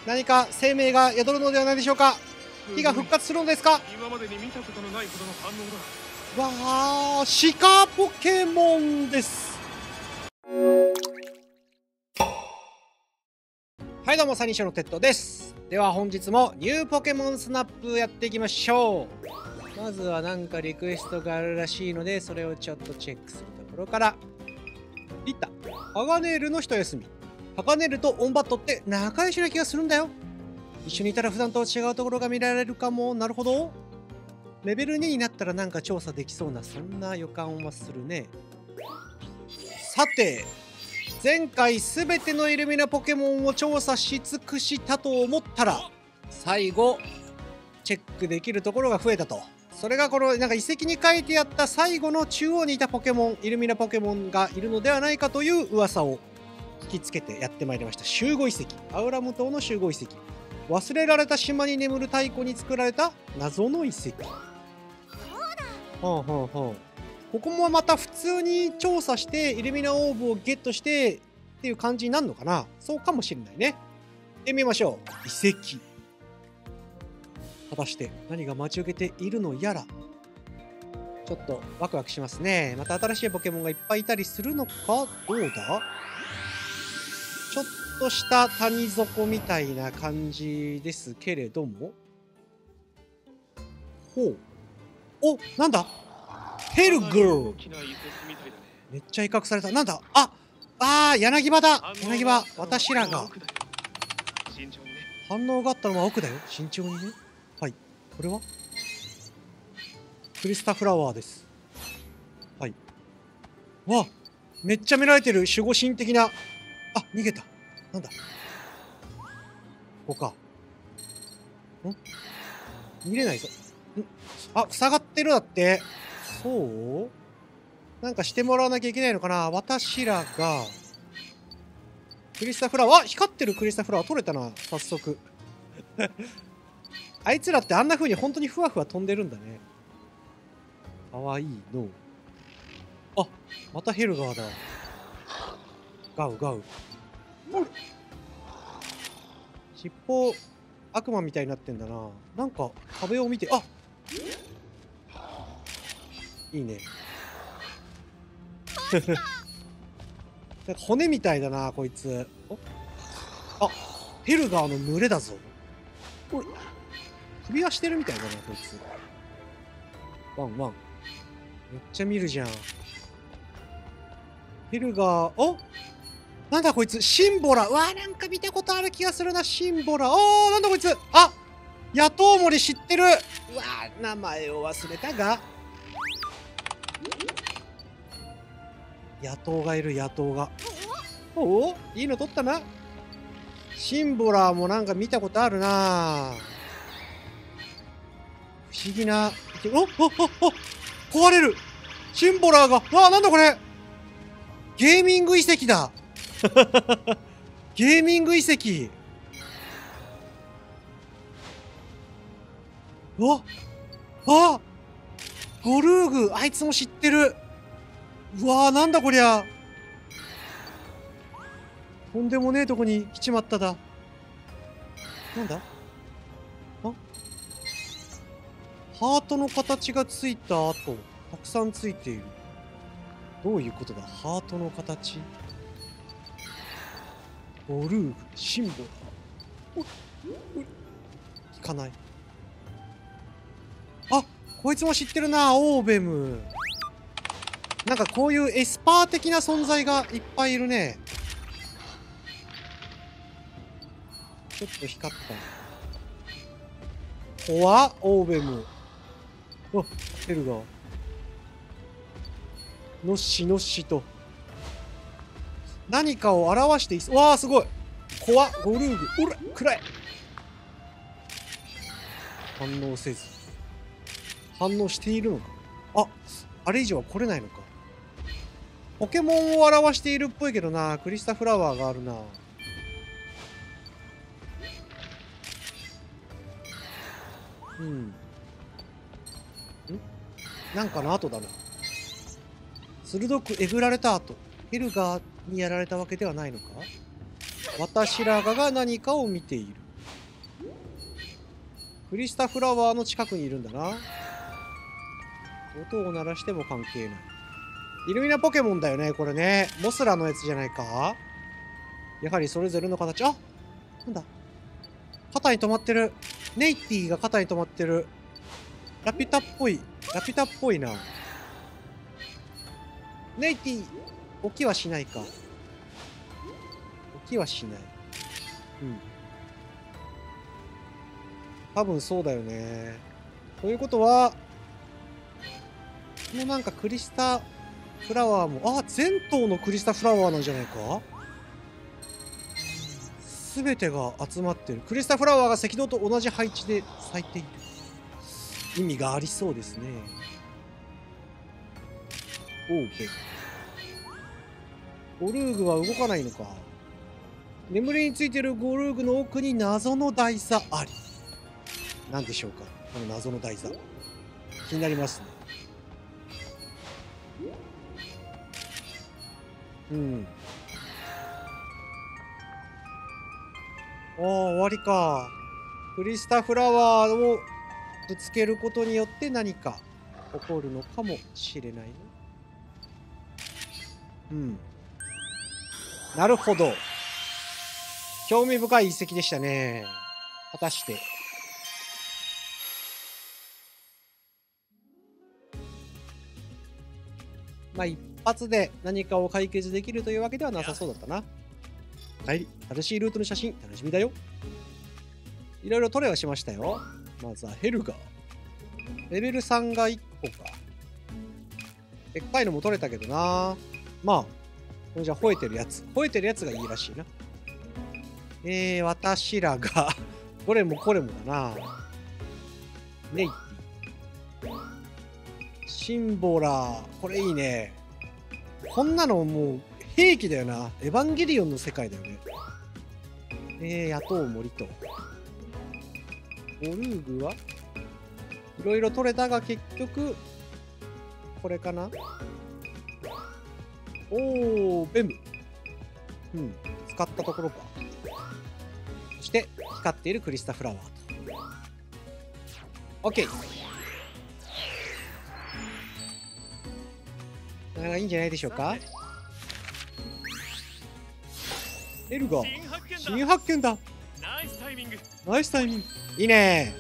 何か生命が宿るのではないでしょうか。火が復活するのですか。 今までに見たことのないほどの反応だ。 わあ、鹿ポケモンです。はい、どうもサニーショーのテッドです。では本日もニューポケモンスナップやっていきましょう。まずはなんかリクエストがあるらしいので、それをちょっとチェックするところから。リッタ、ハガネールの一休み。ハガネールとオンバットって仲良しな気がするんだよ。一緒にいたら普段と違うところが見られるかも。なるほど。レベル2になったらなんか調査できそうな、そんな予感はするね。さて、前回全てのイルミナポケモンを調査し尽くしたと思ったら、最後チェックできるところが増えたと。それがこのなんか遺跡に書いてあった最後の中央にいたポケモン、イルミナポケモンがいるのではないかという噂を聞きつけてやってまいりました。集合遺跡、アウラム島の集合遺跡。忘れられた島に眠る太古に作られた謎の遺跡。そうだ。ここもまた普通に調査してイルミナオーブをゲットしてっていう感じになるのかな。そうかもしれないね。行ってみましょう。遺跡。果たして何が待ち受けているのやら。ちょっとワクワクしますね。また新しいポケモンがいっぱいいたりするのか。どうだ。ちょっとした谷底みたいな感じですけれども。ほう。お、なんだ。ヘルグル。めっちゃ威嚇された。なんだ。柳葉だ。柳葉。私らが。反応があったのは奥だよ。慎重にね。はい。これはクリスタフラワーです。はい。わあ、めっちゃ見られてる。守護神的な。逃げた。なんだ。ここか。見れないぞ。塞がってるだって。そうなんかしてもらわなきゃいけないのかな。私らが。クリスタフラワー。光ってるクリスタフラワー取れたな。早速。あいつらってあんな風に本当にふわふわ飛んでるんだね。かわいいの。またヘルガーだ。ガウガウ。尻尾、悪魔みたいになってんだな。なんか壁を見て、いいね。なんか骨みたいだな、こいつ。ヘルガーの群れだぞ。首輪してるみたいだな、こいつ。ワンワン。めっちゃ見るじゃん。ヘルガー、なんだこいつ、シンボラ。なんか見たことある気がするな、シンボラ。なんだこいつ。野党森知ってる。名前を忘れたが。野党がいる、野党が。いいの取ったな。シンボラもなんか見たことあるな。不思議な。壊れる。シンボラが。なんだこれ。ゲーミング遺跡だ。ゲーミング遺跡。ゴルーグ。あいつも知ってる。なんだこりゃ。とんでもねえとこに来ちまっただ。なんだ。ハートの形がついた跡、たくさんついている。どういうことだ。ハートの形。ゴルーグ、シンボル。聞かない。こいつも知ってるな、オーベム。なんかこういうエスパー的な存在がいっぱいいるね。ちょっと光った。オーベム。ヘルガー。のっしのっしと。何かを表していす。すごい。怖っ、ゴルーグ。暗い。反応せず。反応しているのか。あれ以上は来れないのか。ポケモンを表しているっぽいけどな。クリスタフラワーがあるな。なんかの跡だな。鋭くえぐられた跡。ヘルガーにやられたわけではないのか。私らが何かを見ている。 クリスタフラワーの近くにいるんだな。音を鳴らしても関係ない。イルミナポケモンだよね、これね。モスラのやつじゃないか。やはりそれぞれの形。あ、なんだ。肩に止まってる。ネイティが肩に止まってる。ラピュタっぽい。ラピュタっぽいな。ネイティ、起きはしないか。起きはしない。うん。多分そうだよね。ということは、このなんかクリスタフラワーも、あ、全頭のクリスタフラワーなんじゃないか。すべてが集まってる。クリスタフラワーが赤道と同じ配置で咲いている。意味がありそうですね。オーケー。ゴルーグは動かないのか。眠りについているゴルーグの奥に謎の台座あり。何でしょうか、この謎の台座。気になりますね。うん。ああ、終わりか。クリスタフラワーをぶつけることによって何か起こるのかもしれないね。うん。なるほど。興味深い遺跡でしたね。果たして。まあ一発で何かを解決できるというわけではなさそうだったな。帰り、正しいルートの写真楽しみだよ。いろいろトレはしましたよ。まずはヘルガー。レベル3が1個か。でっかいのも取れたけどな。まあ、これじゃあ吠えてるやつ。吠えてるやつがいいらしいな。私らがどれもこれもだな。ネイティ。シンボラー。これいいね。こんなのもう兵器だよな。エヴァンゲリオンの世界だよね。雇う森と。ゴルーグはいろいろ取れたが結局、これかな。おー、ベム。うん、使ったところか。そして、光っているクリスタフラワーと。OK。なかなかいいんじゃないでしょうか。エルガー、新発見だ。ナイスタイミング。ナイスタイミング。いいね。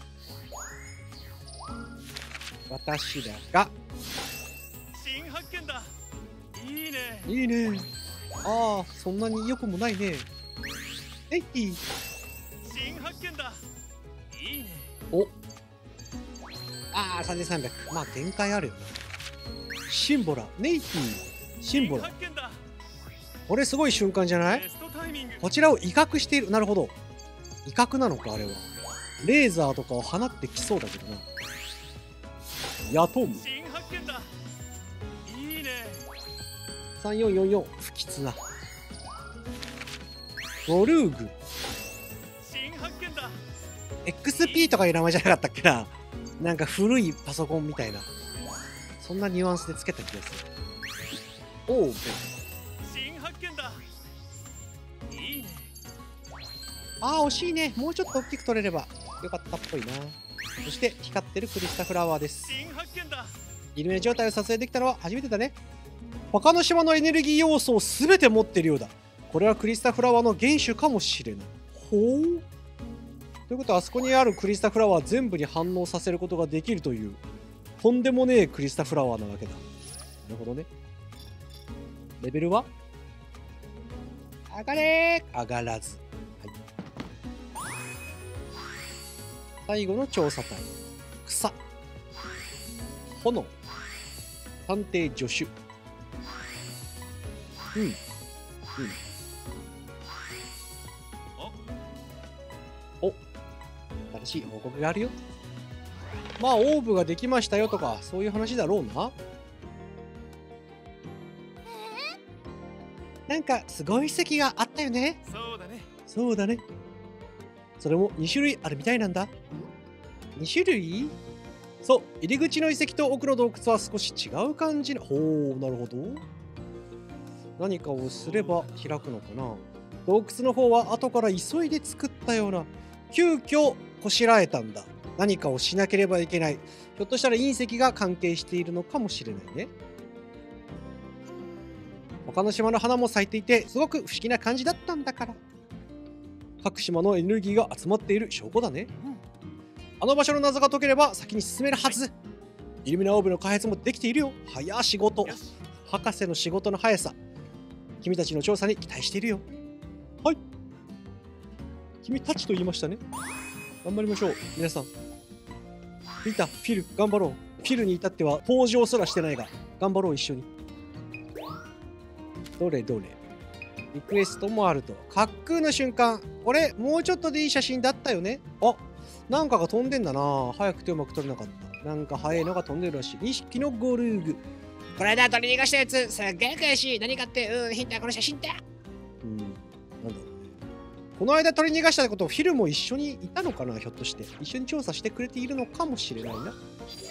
私らが。 新発見だ。いいね。 いいね。ああ、そんなに良くもないね。ネイティ。 新発見だ。いいね。 お。ああ、3300。まあ限界あるよな。シンボラ、ネイティ、シンボラ。これすごい瞬間じゃない？こちらを威嚇している。なるほど。威嚇なのか、あれは。レーザーとかを放ってきそうだけどな。ヤトム。3444、不吉な。ゴルーグ。XP とかいう名前じゃなかったっけな。なんか古いパソコンみたいな。そんなニュアンスでつけた気がする。おう。 新発見だ。いいね。 ああ、惜しいね。もうちょっと大きく取れればよかったっぽいな。そして光ってるクリスタフラワーです。 新発見だ。 イルミネ状態を撮影できたのは初めてだね。他の島のエネルギー要素を全て持っているようだ。これはクリスタフラワーの原種かもしれない。ほう。ということは、あそこにあるクリスタフラワー全部に反応させることができるという、とんでもねえクリスタフラワーなわけだ。なるほどね。レベルは上がれー。上がらず。はい、最後の調査隊。草。炎。探偵助手。うん。うん。お。新しい報告があるよ。まあ、オーブができましたよとか、そういう話だろうな。なんか、すごい遺跡があったよね。 そうだね。 そうだね。それも2種類あるみたいなんだ。2種類？そう、入り口の遺跡と奥の洞窟は少し違う感じの。ほう、なるほど。何かをすれば開くのかな。洞窟の方は後から急いで作ったような。急遽こしらえたんだ。何かをしなければいけない。ひょっとしたら隕石が関係しているのかもしれないね。他の島の花も咲いていて、すごく不思議な感じだったんだから。各島のエネルギーが集まっている証拠だね。あの場所の謎が解ければ先に進めるはず。イルミナオーブの開発もできているよ。早い仕事。博士の仕事の速さ。君たちの調査に期待しているよ。はい。君たちと言いましたね。頑張りましょう、皆さん。リタ、フィル、頑張ろう。フィルに至っては登場すらしてないが、頑張ろう、一緒に。どれどれ。リクエストもあると。滑空の瞬間。これ、もうちょっとでいい写真だったよね。あ、なんかが飛んでんだな。早くてうまく撮れなかった。なんか速いのが飛んでるらしい。2匹のゴルーグ。 これだ、取り逃がしたやつ、すっげえ悔しい。何かって、ヒントはこの写真だ。 なんだろうね。この間取り逃がしたことをフィルも一緒にいたのかな、ひょっとして。一緒に調査してくれているのかもしれないな。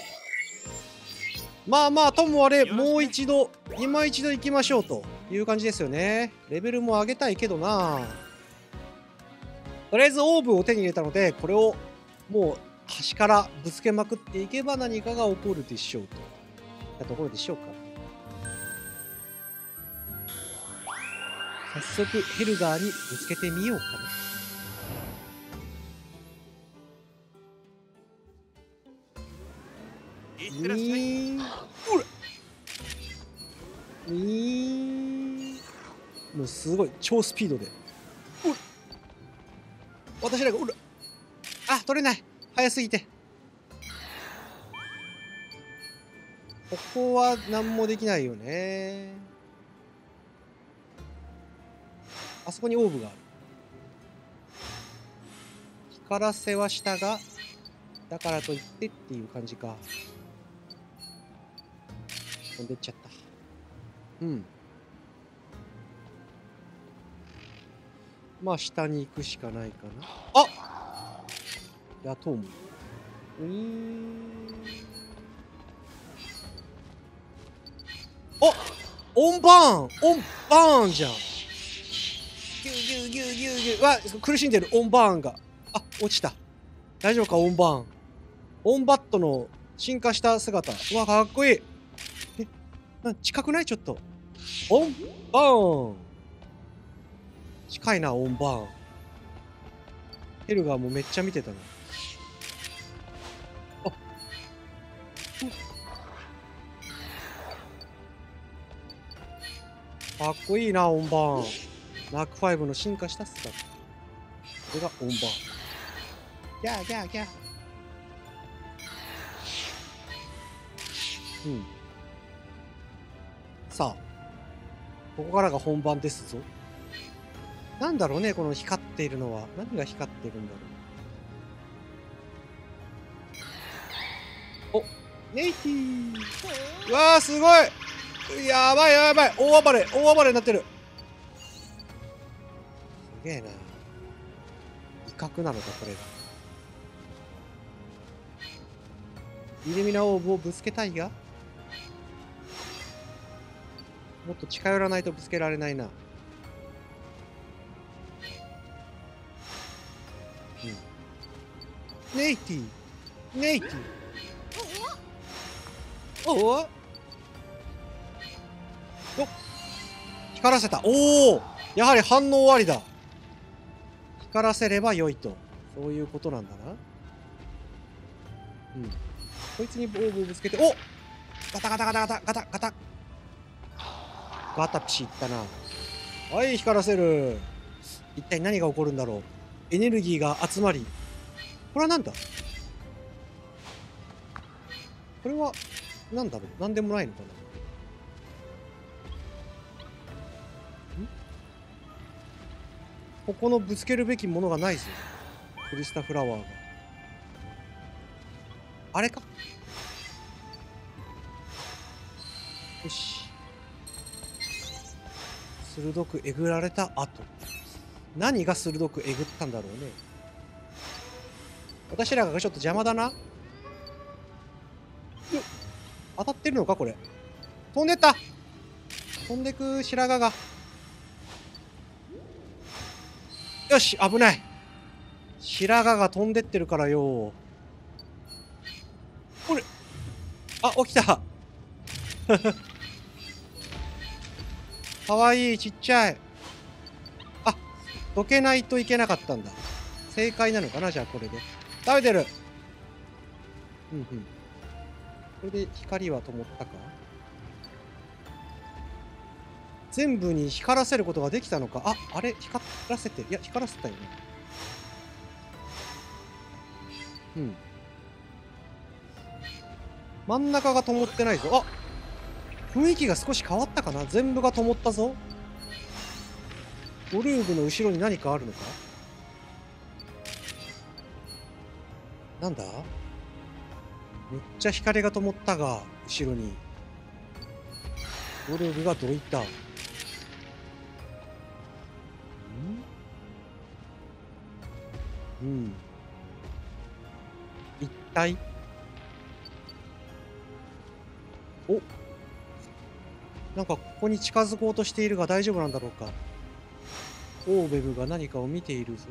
まあまあ、ともあれ、もう一度、今一度行きましょうという感じですよね。レベルも上げたいけどな。とりあえずオーブを手に入れたので、これをもう端からぶつけまくっていけば何かが起こるでしょうといったところでしょうか。早速ヘルガーにぶつけてみようかな。 いってらっしゃい。 もうすごい超スピードで。私らがあ、取れない。早すぎて。ここは何もできないよね。あそこにオーブがある。光らせはしたが、だからといってっていう感じか。飛んでっちゃった。うん。まあ下に行くしかないかな。あ、やとうも。あ、オンバーン、オンバーンじゃん。ギュギュギュギュギュ。わ、苦しんでるオンバーンが。あ、落ちた。大丈夫か、オンバーン。オンバットの進化した姿。うわ、かっこいい。近くないちょっと。オンバーン。近いな、オンバーン。ヘルガーもめっちゃ見てたな。あ、かっこいいな、オンバーン。マーク5の進化した姿。これがオンバーン。ギャーギャーギャー。うん。さあ、ここからが本番ですぞ。なんだろうね、この光っているのは。何が光ってるんだろう。お、ネイティー。うわー、すごい。やばいやばい。大暴れ、大暴れになってる。すげえな。威嚇なのか、これが。イルミナオーブをぶつけたいが、もっと近寄らないとぶつけられないな。うん。ネイティー。ネイティー。おお。光らせた。おお、やはり反応ありだ。光らせれば良いと。そういうことなんだな。うん。こいつにオーブをぶつけて、お、ガタガタガタガタガタガタ。ガタピシいったな。はい、光らせる。一体何が起こるんだろう。エネルギーが集まり。これは何だ。これは何だろう。何でもないのかな。ここのぶつけるべきものがないぞ。クリスタフラワーが。あれか。よし。鋭くえぐられた後。何が鋭くえぐったんだろうね。私らがちょっと邪魔だな。当たってるのかこれ。飛んでった。飛んでく白髪が。よし、危ない。 白髪が飛んでってるからよ。これ、あ、起きた。かわいい、ちっちゃい。あ、どけないといけなかったんだ。正解なのかな、じゃあこれで。食べてる。うんうん。これで光は灯ったか。全部に光らせることができたのか。あ、あれ光らせて、いや、光らせたよね。うん。真ん中が灯ってないぞ。あ、雰囲気が少し変わったかな。全部が灯ったぞ。オルーブの後ろに何かあるのか。なんだ。めっちゃ光が灯ったが、後ろにオルーブがどいた。うん。一体。お、なんかここに近づこうとしているが大丈夫なんだろうか。オーベブが何かを見ているぞ。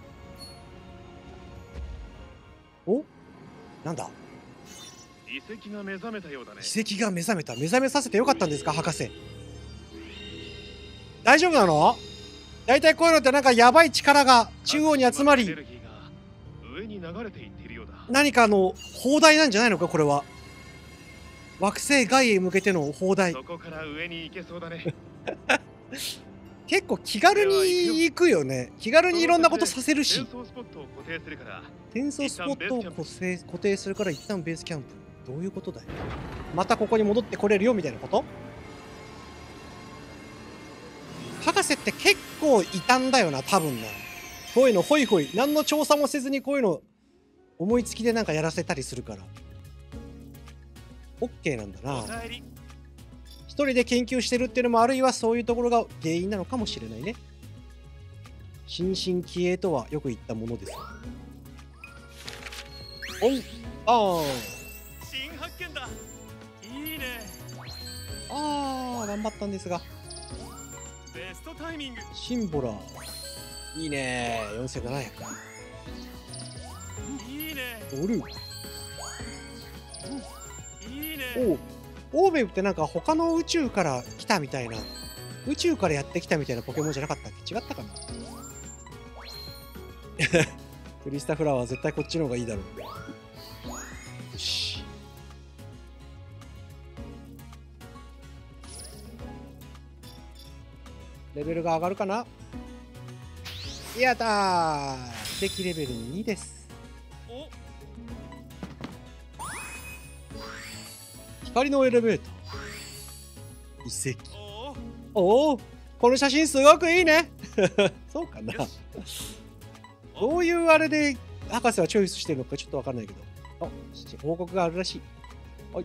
お、なんだ。 遺跡が目覚めたようだね。 遺跡が目覚めた。目覚めさせてよかったんですか、博士。大丈夫なの？大体こういうのってなんかやばい力が中央に集まり、何か砲台なんじゃないのか、これは。惑星外へ向けての砲台。 そこから上に行けそうだね。 結構気軽に行くよね。気軽にいろんなことさせるし。 転送スポットを固定するから。 転送スポットを固定するから一旦ベースキャンプ。どういうことだよ。またここに戻ってこれるよみたいなこと？博士って結構異端だよな、多分な。こういうのホイホイ、何の調査もせずにこういうの思いつきでなんかやらせたりするから。OK なんだな。一人で研究してるっていうのも、あるいはそういうところが原因なのかもしれないね。新進気鋭とはよく言ったものです。オン、あ新発見だ。いいね。 あー、頑張ったんですが。 ベストタイミング。 シンボラー。いいね。4700。 いいね。 ドル。 いいね。 オーベブってなんか他の宇宙から来たみたいな、宇宙からやってきたみたいなポケモンじゃなかったっけ？違ったかな。クリスタフラワーは絶対こっちの方がいいだろう。よし。レベルが上がるかな。やったー。奇跡レベル2です。光のエレベーター。遺跡。おお、この写真すごくいいね。そうかな。どういうあれで博士はチョイスしてるのかちょっとわかんないけど。あ、報告があるらしい。はい。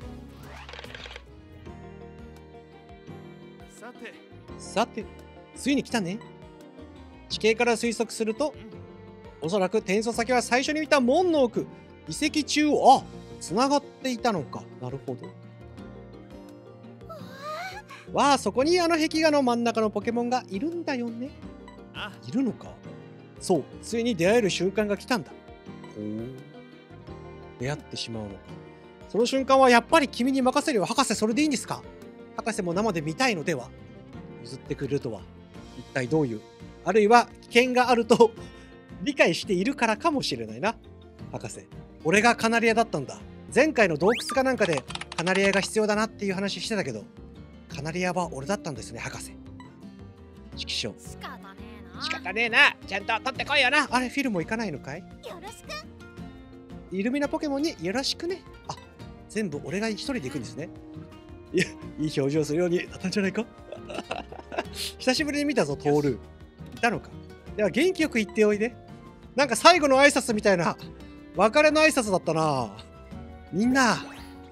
さて、ついに来たね。地形から推測すると、おそらく転送先は最初に見た門の奥、遺跡中央、あ、繋がっていたのか。なるほど。わあ、そこにあの壁画の真ん中のポケモンがいるんだよね。いるのか。そう、ついに出会える瞬間が来たんだ。ほう。出会ってしまうのか。その瞬間はやっぱり君に任せるよ。博士、それでいいんですか？博士も生で見たいのでは？譲ってくれるとは、一体どういう、あるいは危険があると理解しているからかもしれないな。博士、俺がカナリアだったんだ。前回の洞窟かなんかでカナリアが必要だなっていう話してたけど、カナリアは俺だったんですね、博士。指揮所。 仕方ねえな。ちゃんと取ってこいよな。 あれ、フィルも行かないのかい？ よろしく。 イルミナポケモンによろしくね。あ、全部俺が一人で行くんですね。いや、いい表情するようになったんじゃないか。久しぶりに見たぞ、トール。いたのか。では元気よく言っておいで。なんか最後の挨拶みたいな別れの挨拶だったな。みんな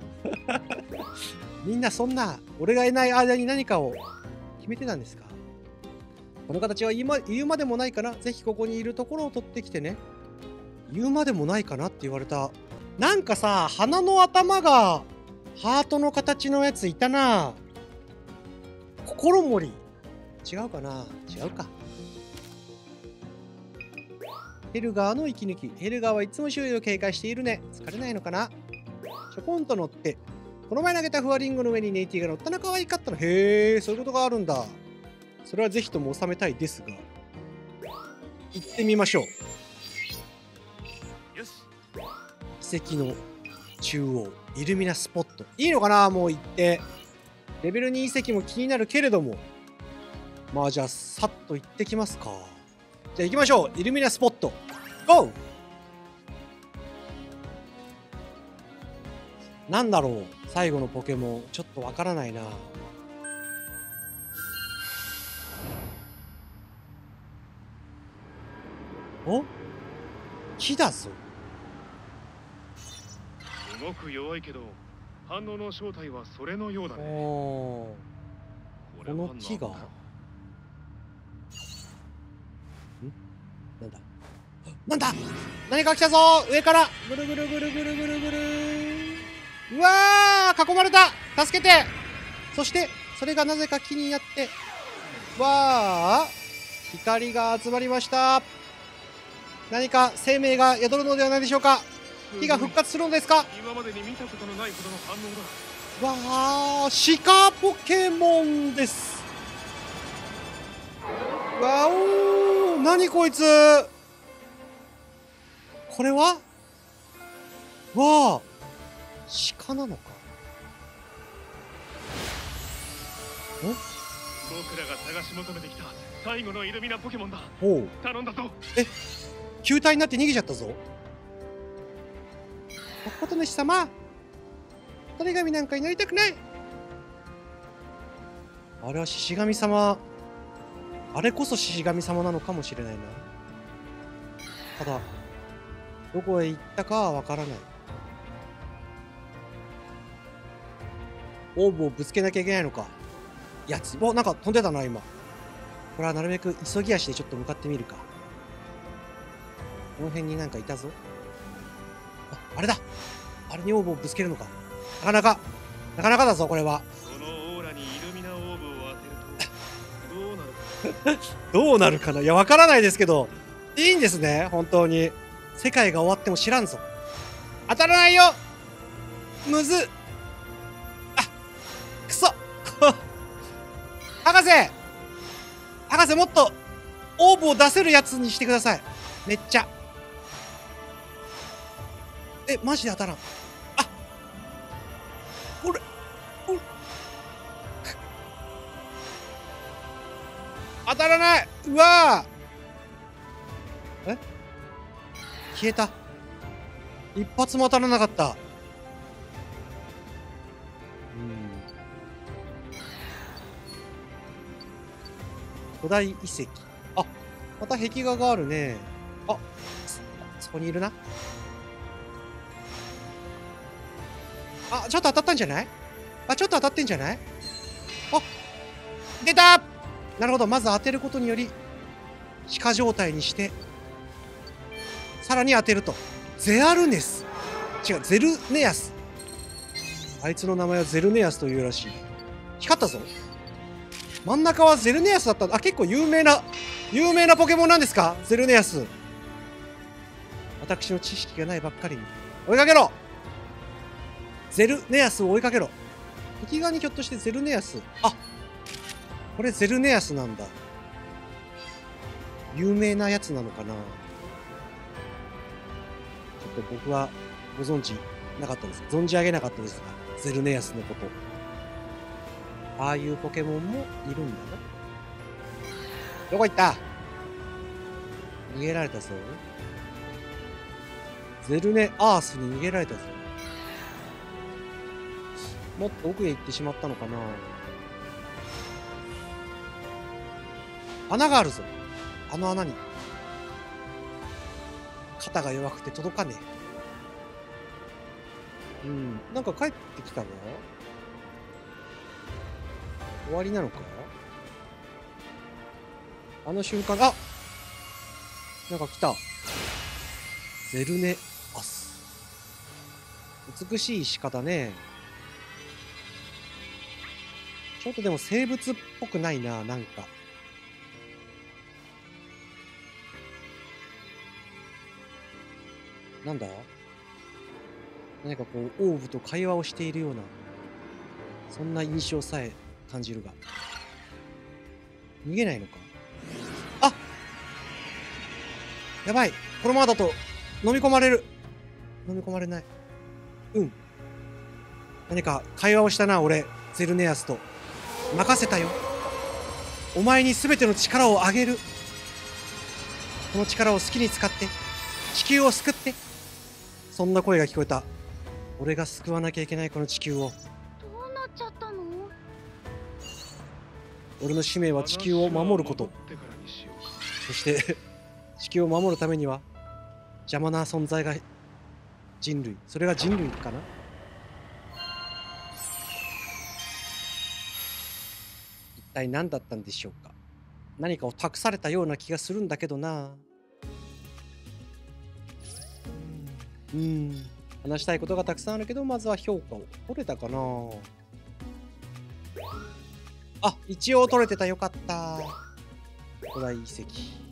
みんなそんな俺がいない間に何かを決めてたんですか？この形は言うまでもないかな。ぜひここにいるところを取ってきてね。言うまでもないかなって言われた。なんかさ、鼻の頭がハートの形のやついたな。心森。違うかな？違うか。 ヘルガーの息抜き。ヘルガーはいつも周囲を警戒しているね。疲れないのかな。ちょこんと乗って。この前投げたフワリンゴの上にネイティが乗ったの可愛かったの。へえ、そういうことがあるんだ。それはぜひとも収めたいですが。行ってみましょう。 よし。 遺跡の中央、イルミナスポット。いいのかな、もう行って。レベル2遺跡も気になるけれども。まあじゃあ、さっと行ってきますか。じゃあ行きましょう。イルミナスポット。ゴー。なんだろう、最後のポケモン。ちょっとわからないな。お、木だぞ。 すごく弱いけど反応の正体はそれのようだね。 この木がなんだなんだ、何か来たぞ。上からぐるぐるぐるぐるぐるぐる。うわー、囲まれた。助けて。そしてそれがなぜか木になって、わー、光が集まりました。何か生命が宿るのではないでしょうか。木が復活するのですか。 今までに見たことのないほどの反応だ。 わあ、シカポケモンです。わおー、何こいつ。これはわあ、鹿なのか。お、 僕らが探し求めてきた最後のイルミナポケモンだ。 おう、 頼んだぞ。 え、球体になって逃げちゃったぞ。おこと主様、鳥神なんかになりたくない。あれは獅子神様。あれこそ獅子神様なのかもしれないな。ただどこへ行ったかはわからない。オーブをぶつけなきゃいけないのか。やつ、お、なんか飛んでたな今。これはなるべく急ぎ足でちょっと向かってみるか。この辺になんかいたぞ。あれだ。あれにオーブをぶつけるのか。なかなかだぞこれは。 そのオーラにイルミナオーブを当てるとどうなるか。 どうなるかな。いや、わからないですけど、いいんですね、本当に。世界が終わっても知らんぞ。当たらないよ。むずっ。あ、くそ博士もっとオーブを出せるやつにしてください。めっちゃ。え、マジで当たらん。あ、これ当たらない。うわー、え、消えた。一発も当たらなかった。古代遺跡。あ、また壁画があるね。あ、そこにいるな。あ、ちょっと当たったんじゃない。あ、ちょっと当たってんじゃない。あ、出た。なるほど。まず当てることにより鹿状態にして、さらに当てると。ゼアルネス。違う、ゼルネアス。あいつの名前はゼルネアスというらしい。光ったぞ。真ん中はゼルネアスだった。あ、結構有名なポケモンなんですか、ゼルネアス。私の知識がないばっかりに。追いかけろ。ゼルネアスを追いかけろ。敵側にひょっとしてゼルネアス。あ、これゼルネアスなんだ。有名なやつなのかな。ちょっと僕はご存知なかったです。存じ上げなかったですが、ゼルネアスのこと。ああいうポケモンもいるんだな。どこ行った。逃げられたぞ。ゼルネアースに逃げられたぞ。もっと奥へ行ってしまったのかな。穴があるぞ。あの穴に。肩が弱くて届かねえ。うん。なんか帰ってきたな。終わりなのか。あの瞬間、あ、なんか来た。ゼルネアス。美しい鹿だね。ちょっとでも生物っぽくないな、なんか。 なんだ？何かこう、オーブと会話をしているような、そんな印象さえ感じるが。逃げないのか？あ、やばい。このままだと飲み込まれる。飲み込まれない。うん。何か会話をしたな、俺。ゼルネアスと。任せたよ。お前に全ての力をあげる。この力を好きに使って。地球を救って。そんな声が聞こえた。俺が救わなきゃいけないこの地球を。 どうなっちゃったの？ 俺の使命は地球を守ること。そして地球を守るためには邪魔な存在が人類。それが人類かな。一体何だったんでしょうか。何かを託されたような気がするんだけどな。話したいことがたくさんあるけど、まずは評価を取れたかな。あ、一応取れてた。よかった。古代遺跡。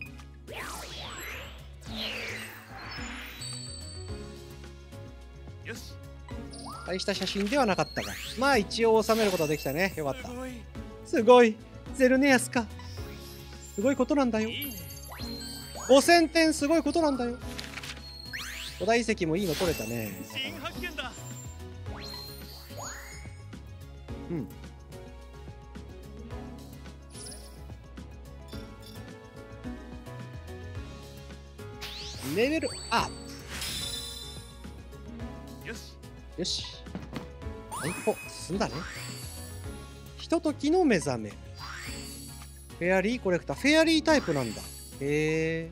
よし。 大した写真ではなかったが、まあ一応収めることができたね。よかった。すごい。ゼルネアスか。すごいことなんだよ。5000点すごいことなんだよ。古代遺跡もいいの取れたね。 新発見だ。 うん。レベルアップ。 よし。 よし。一歩進んだね。ひとときの目覚め。フェアリーコレクター。フェアリータイプなんだ。へえ。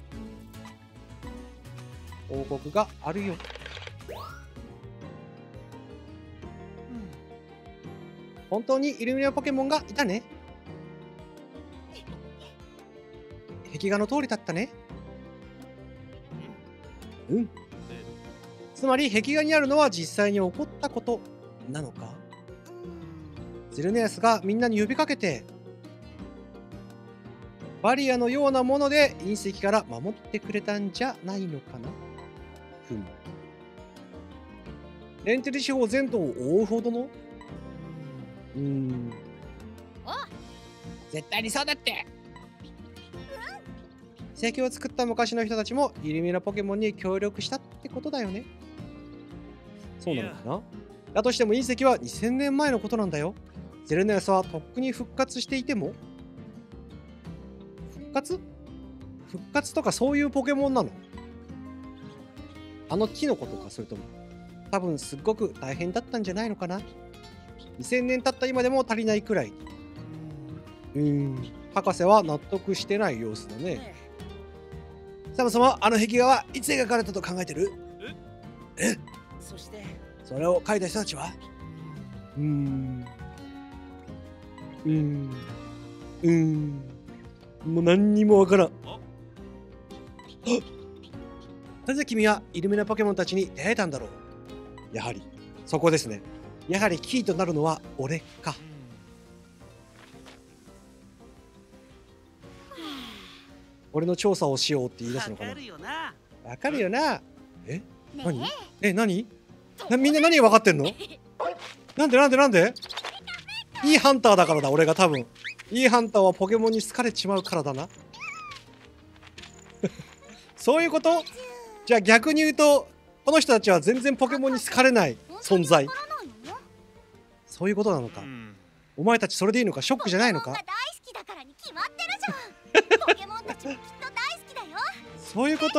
報告があるよ。本当にイルミナポケモンがいたね。壁画の通りだったね。うん。つまり壁画にあるのは実際に起こったことなのか。ゼルネアスがみんなに呼びかけてバリアのようなもので隕石から守ってくれたんじゃないのかな。レンテル地方全土を覆うほどの絶対にそうだって。 遺跡を作った昔の人たちもイルミナポケモンに協力したってことだよね。そうなのかな。だとしても隕石は2000年前のことなんだよ。ゼルネアスはとっくに復活していても。復活とかそういうポケモンなの？あのキノコとか。それとも多分すっごく大変だったんじゃないのかな。2000年経った今でも足りないくらい。博士は納得してない様子だね。そもそもあの壁画はいつ描かれたと考えてる？ そしてそれを描いた人たちはもう何にもわからん。なぜ君はイルミナポケモンたちに出会えたんだろう。やはりそこですね。やはりキーとなるのは俺か。俺の調査をしようって言い出すのかな。わかるよな。何みんな何が分かってんの？なんでいいハンターだからだ。俺が多分いいハンターはポケモンに好かれちまうからだな。そういうこと？じゃあ逆に言うとこの人たちは全然ポケモンに好かれない存在。そういうことなのか。お前たちそれでいいのか？ショックじゃないのか？ 大好きだからに決まってるじゃん。ポケモンたちもきっと大好きだよ。 そういうこと？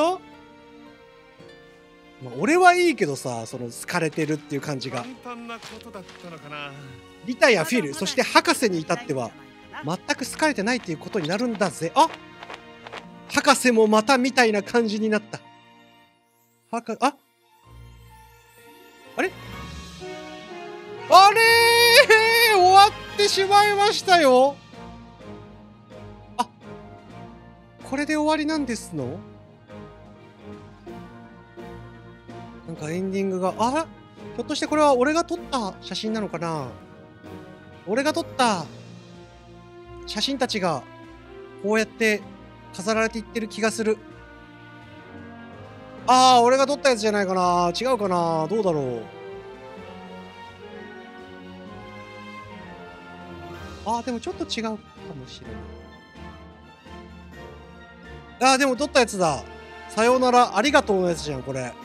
まあ、俺はいいけどさ、その好かれてるっていう感じが。 簡単なことだったのかな。 リタやフィル、そして博士に至っては全く好かれてないっていうことになるんだぜ。あ、博士もまたみたいな感じになった。あれ終わってしまいましたよ。あ、これで終わりなんですの？なんかエンディングが、ひょっとしてこれは俺が撮った写真なのかな？俺が撮った写真たちがこうやって飾られていってる気がする。 ああ、俺が取ったやつじゃないかな。違うかな。どうだろう。ああ、でもちょっと違うかもしれない。ああ、でも取ったやつだ。さようなら、ありがとうのやつじゃん、これ。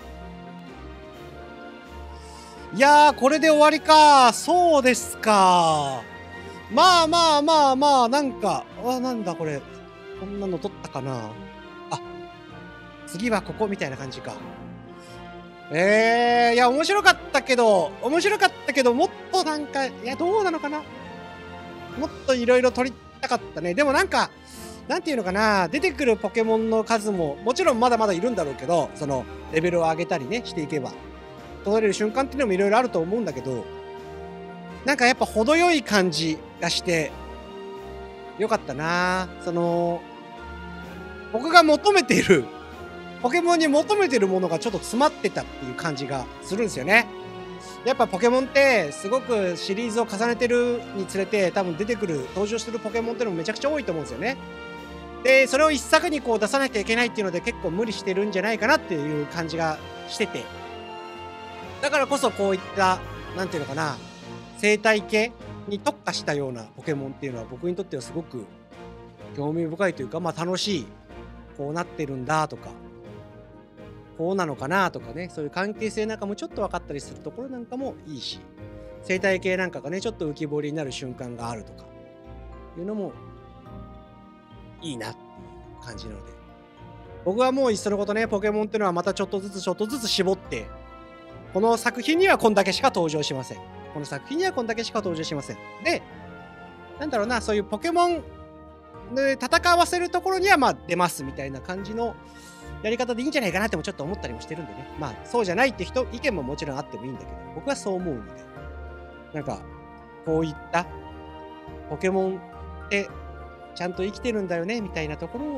いやー、これで終わりか。そうですか。まあまあまあまあ、なんか、なんだこれ。こんなの取ったかな。あ、次はここみたいな感じか。いや、面白かったけど、もっとなんか、いや、どうなのかな。もっといろいろ取りたかったね。でもなんか、なんていうのかな、出てくるポケモンの数も、もちろんまだまだいるんだろうけど、その、レベルを上げたりね、していけば、取れる瞬間っていうのもいろいろあると思うんだけど、なんかやっぱ程よい感じがして、よかったな。その、僕が求めている、ポケモンに求めてるものがちょっと詰まってたっていう感じがするんですよね。やっぱポケモンってすごくシリーズを重ねてるにつれて多分出てくる登場してるポケモンってのもめちゃくちゃ多いと思うんですよね。でそれを一作にこう出さなきゃいけないっていうので結構無理してるんじゃないかなっていう感じがしてて、だからこそこういったなんていうのかな、生態系に特化したようなポケモンっていうのは僕にとってはすごく興味深いというか、まあ楽しい、こうなってるんだとかこうなのかなとかね、そういう関係性なんかもちょっと分かったりするところなんかもいいし、生態系なんかがねちょっと浮き彫りになる瞬間があるとかいうのもいいなっていう感じなので、僕はもういっそのことね、ポケモンっていうのはまたちょっとずつ絞って、この作品にはこんだけしか登場しません、この作品にはこんだけしか登場しませんで、なんだろうな、そういうポケモンで戦わせるところにはまあ出ますみたいな感じのやり方でいいんじゃないかなってもちょっと思ったりもしてるんでね。まあそうじゃないって人意見ももちろんあってもいいんだけど、僕はそう思うので、なんかこういったポケモンってちゃんと生きてるんだよねみたいなところを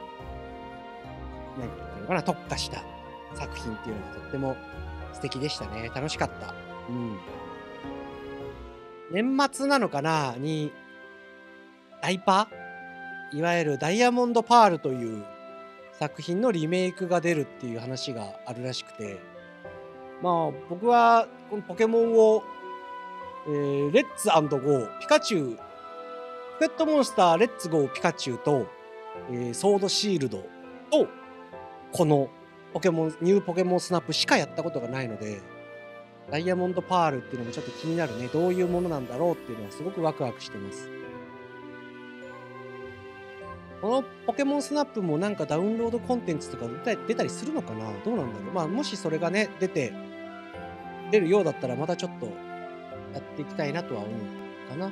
なんていうのかな、特化した作品っていうのがとっても素敵でしたね。楽しかった。うん。年末なのかなにダイパー、いわゆるダイヤモンドパールという作品のリメイクが出るっていう話があるらしくて、まあ僕はこのポケモンを、レッツ&ゴーピカチュウ、ポケットモンスターレッツゴーピカチュウと、ソードシールドとこのポケモンニューポケモンスナップしかやったことがないので、ダイヤモンドパールっていうのもちょっと気になるね。どういうものなんだろうっていうのはすごくワクワクしてます。このポケモンスナップもなんかダウンロードコンテンツとか出たりするのかな、どうなんだろう。まあもしそれがね出るようだったらまたちょっとやっていきたいなとは思うかな。うん。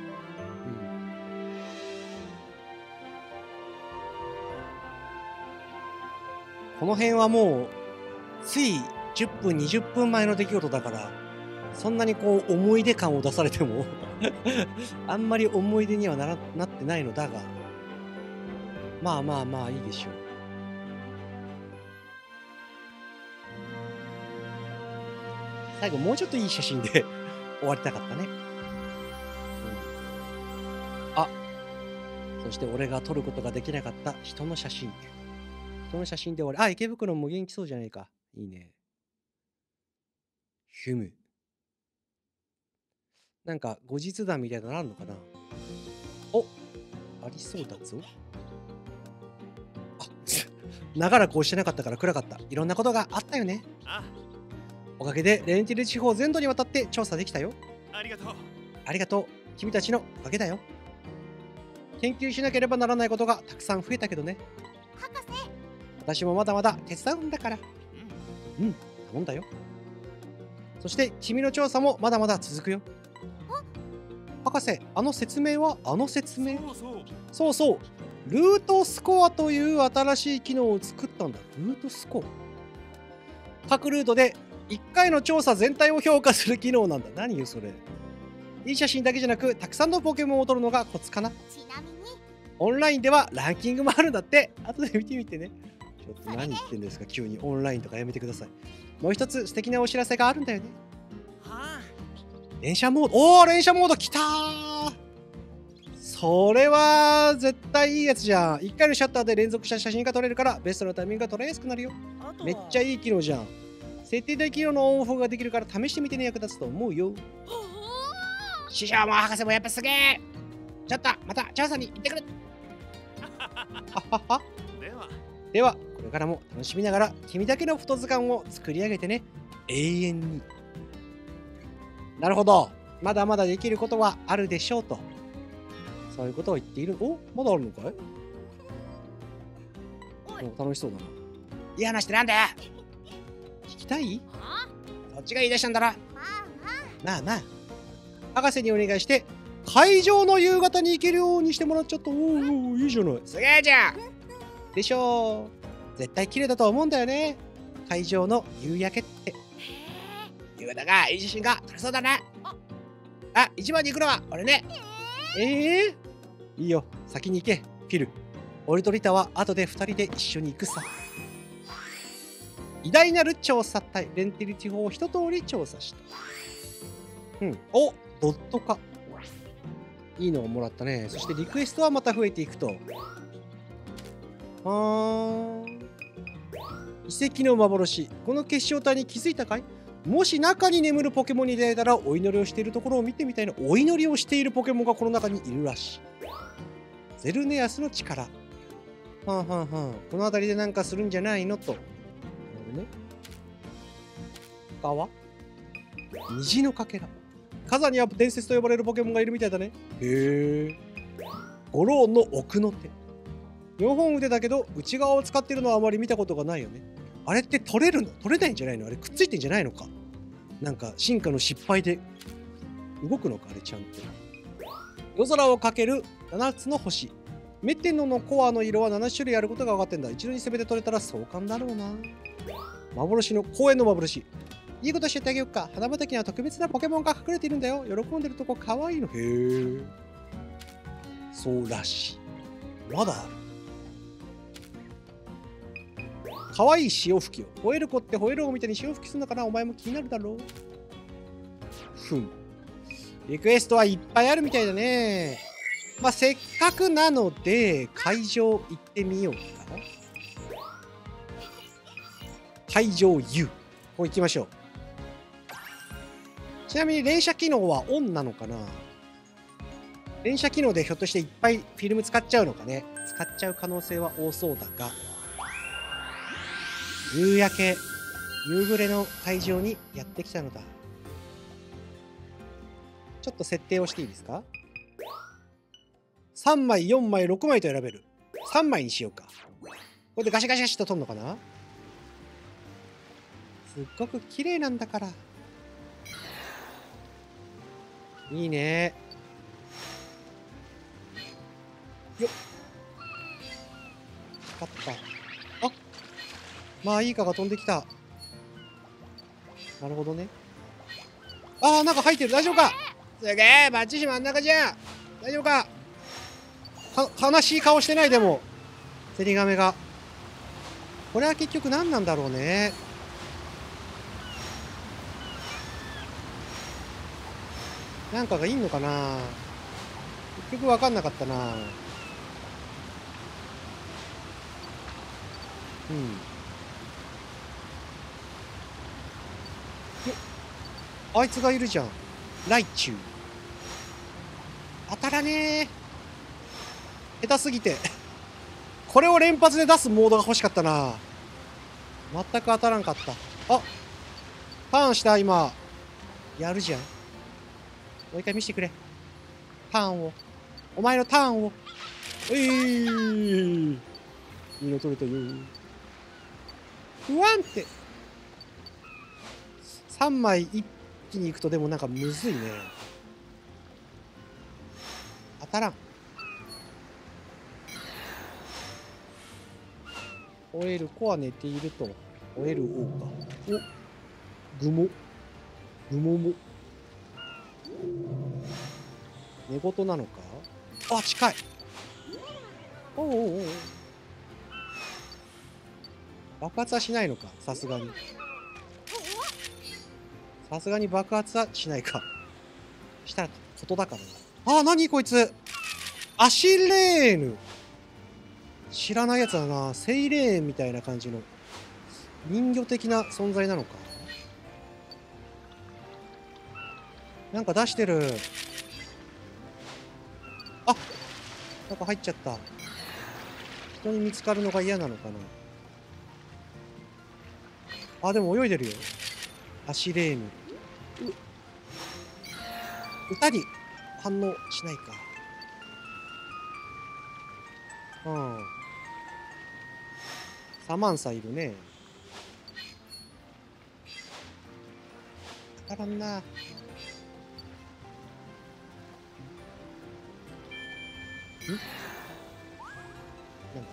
この辺はもうつい10分20分前の出来事だから、そんなにこう思い出感を出されてもあんまり思い出にはなってないのだが、まあまあまあいいでしょう。最後もうちょっといい写真で終わりたかったね。あ、そして俺が撮ることができなかった人の写真。人の写真で終わり。あ、池袋も元気そうじゃないか。いいね。ふむ。なんか後日談みたいなのあるのかな。お、ありそうだぞ。長らく押してなかったから暗かった。いろんなことがあったよね。おかげでレンティル地方全土にわたって調査できたよ。 ありがとう。 ありがとう。君たちのおかげだよ。研究しなければならないことがたくさん増えたけどね。 博士、 私もまだまだ手伝うんだから。うん、頼んだよ。そして君の調査もまだまだ続くよ。博士、あの説明はそうそう。ルートスコアという新しい機能を作ったんだ。ルートスコア。各ルートで1回の調査全体を評価する機能なんだ。何よそれ。いい写真だけじゃなく、たくさんのポケモンを撮るのがコツかな。 ちなみにオンラインではランキングもあるんだって。後で見てみてね。ちょっと何言ってんですか、急にオンラインとかやめてください。もう一つ素敵なお知らせがあるんだよね。連射モード。おー、連射モード来たー。そこれは絶対いいやつじゃん。1回のシャッターで連続した写真が撮れるからベストなタイミングが撮れやすくなるよ。めっちゃいい機能じゃん。設定で機能のオンオフができるから試してみてね、役立つと思うよ。師匠も博士もやっぱすげえ。ちょっとまた調査に行ってくる。ははは。ではこれからも楽しみながら君だけのフォト図鑑を作り上げてね。永遠に。なるほど。まだまだできることはあるでしょうと。そういうことを言っている。お、まだあるのかい？お、楽しそうだな。いい話ってなんだよ。聞きたい？そっちが言い出したんだろ。まあまあ。博士にお願いして会場の夕方に行けるようにしてもらっちゃった。おお、いいじゃない。すげえじゃん。でしょう。絶対綺麗だと思うんだよね。会場の夕焼けって。夕方がいい写真が撮れそうだな。あ、一番に行くのは俺ね。いいよ、先に行け、フィル。俺とリタは後で2人で一緒に行くさ。偉大なる調査隊、レンティリ地方を一通り調査した。お、ドット化。いいのをもらったね。そしてリクエストはまた増えていくと。遺跡の幻。この結晶体に気づいたかい？もし中に眠るポケモンに出会えたらお祈りをしているところを見てみたいな。お祈りをしているポケモンがこの中にいるらしい。ゼルネアスの力。この辺りでなんかするんじゃないのと。なるね。他は虹のかけら。火山には伝説と呼ばれるポケモンがいるみたいだね。へえ。ゴローンの奥の手。4本腕だけど内側を使っているのはあまり見たことがないよね。あれって取れるの？取れないんじゃないの？あれくっついてんじゃないのか？なんか進化の失敗で動くのかあれちゃんと。夜空をかける7つの星。メテノのコアの色は7種類あることが分かってんだ。一度に全て取れたら壮観だろうな。幻の公園の幻。いいことしてってあげよっか。花畑には特別なポケモンが隠れているんだよ。喜んでるとこかわいいの。へえ。そうらしい。まだある。かわいい潮吹きを。吠える子って吠えるを見てに潮吹きするのかな。お前も気になるだろう。リクエストはいっぱいあるみたいだね。まあせっかくなので会場行ってみようかな。会場 U。ここ行きましょう。ちなみに連射機能はオンなのかな。連射機能でひょっとしていっぱいフィルム使っちゃうのかね。使っちゃう可能性は多そうだが。夕焼け、夕暮れの会場にやってきたのだ。ちょっと設定をしていいですか？ 3 枚、4枚、6枚と選べる。3枚にしようか。これでガシャガシャシと取るのかな。すっごく綺麗なんだから。いいね。よっ。光った。あ、まあいいかが飛んできた。なるほどね。ああ、なんか入ってる。大丈夫か？すげえ、バッチシ真ん中じゃん。大丈夫か？悲しい顔してないでも。ゼニガメが。これは結局何なんだろうね。なんかがいんのかな。結局分かんなかったな。あいつがいるじゃん。ライチュウ。当たらねえ。下手すぎて。これを連発で出すモードが欲しかったな。全く当たらんかった。あ、ターンした今。やるじゃん。もう一回見せてくれ。ターンを。お前のターンを。いいの取れたよ。不安って。3枚一気に行くとでもなんかむずいね。当たらん。吠える子は寝ていると。吠える王か。お、グモ。グモモ。寝言なのか。あ、近い。おうおうおう。爆発はしないのか、さすがに。さすがに爆発はしないか。したらことだからな。あ、なにこいつ。 アシレーヌ。知らないやつだな。セイレーンみたいな感じの人魚的な存在なのか。なんか出してる。あ、なんか入っちゃった。人に見つかるのが嫌なのかな。あ、でも泳いでるよ。アシレーヌ。歌に反応しないか。うん。サマンサいるね。当たらんな。なんだ。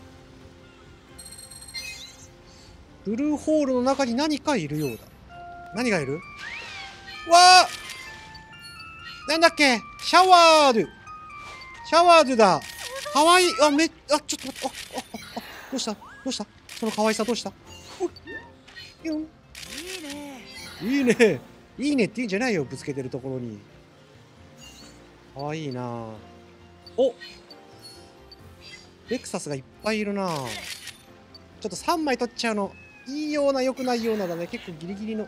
ブルーホールの中に何かいるようだ。何がいる？わあ！なんだっけ？シャワードゥ。シャワードゥだ。かわいい。あ、ちょっと待って。どうした？どうした？その可愛さどうした？いいね。いいね。いいねって言うんじゃないよ。ぶつけてるところに。かわいいな。お、レクサスがいっぱいいるな。ちょっと3枚取っちゃうの。いいような、良くないようなだね。結構ギリギリの。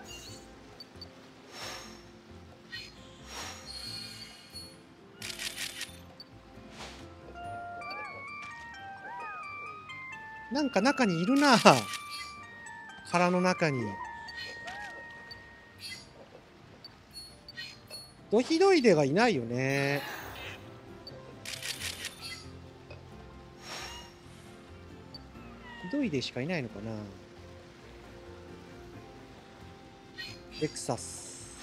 なんか中にいるな。殻の中に。ドヒドイデがいないよね。ドイデしかいないのかな。レクサス。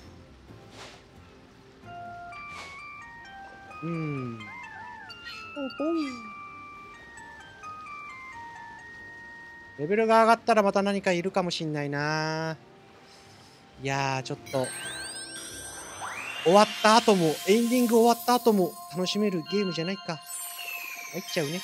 ほほレベルが上がったらまた何かいるかもしんないな。いやー、ちょっと終わった後もエンディング終わった後も楽しめるゲームじゃないか。入っちゃうね。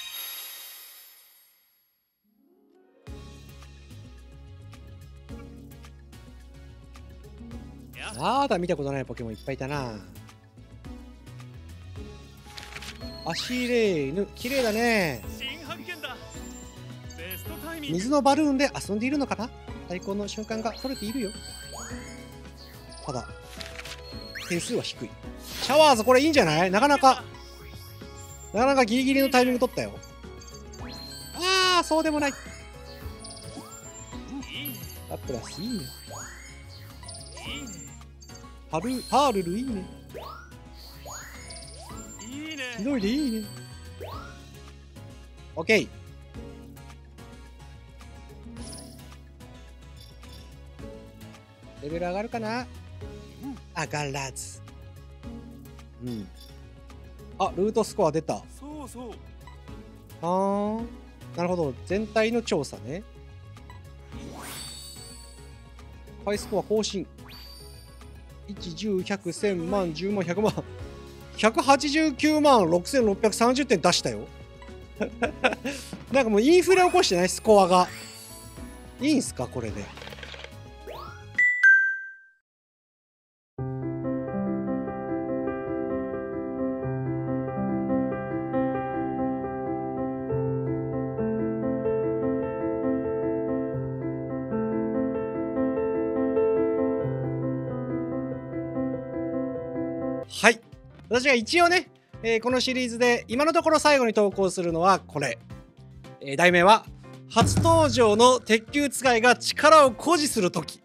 あーだ、見たことないポケモンいっぱいいたな。アシレーヌ、綺麗だね。水のバルーンで遊んでいるのかな。最高の瞬間が撮れているよ。ただ点数は低い。シャワーズこれいいんじゃない？なかなかギリギリのタイミング取ったよ。ああ、そうでもない。ラプラスいいね。パールルいいね。ひどいでいいね。オッケー。レベル上がるかな？上がらず。あ、ルートスコア出た。 そうそう。 なるほど。全体の調査ね。ハイスコア更新。1、10、100、1000万、10万、100万。189万6630点出したよ。なんかもうインフレ起こしてない？スコアが。いいんすかこれで。はい。私が一応ね、このシリーズで今のところ最後に投稿するのはこれ。題名は初登場の鉄球使いが力を誇示するとき。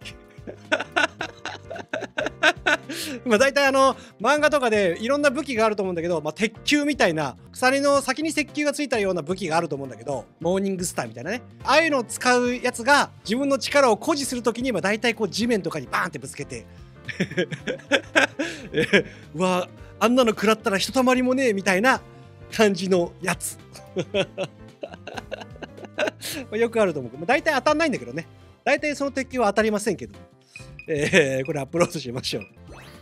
まあ大体漫画とかでいろんな武器があると思うんだけど、鉄球みたいな鎖の先に石球がついたような武器があると思うんだけど、モーニングスターみたいなね、ああいうのを使うやつが自分の力を誇示するときに大体こう地面とかにバーンってぶつけてうわ、あんなの食らったらひとたまりもねえみたいな感じのやつ。よくあると思う。大体当たんないんだけどね。大体その鉄球は当たりませんけど。これアップロードしましょう。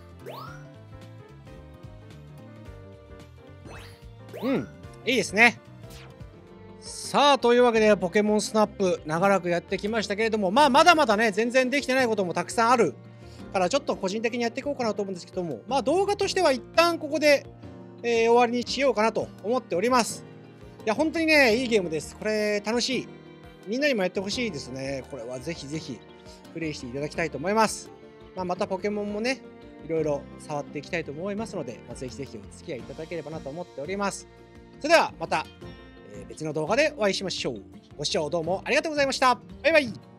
いいですね。さあ、というわけでポケモンスナップ長らくやってきましたけれども、まだまだね、全然できてないこともたくさんあるから、ちょっと個人的にやっていこうかなと思うんですけども、動画としては一旦ここで終わりにしようかなと思っております。いや、本当にね、いいゲームです。これ、楽しい。みんなにもやってほしいですね。これはぜひぜひ、プレイしていただきたいと思います。またポケモンもね、いろいろ触っていきたいと思いますので、ぜひぜひお付き合いいただければなと思っております。それでは、また、別の動画でお会いしましょう。ご視聴どうもありがとうございました。バイバイ。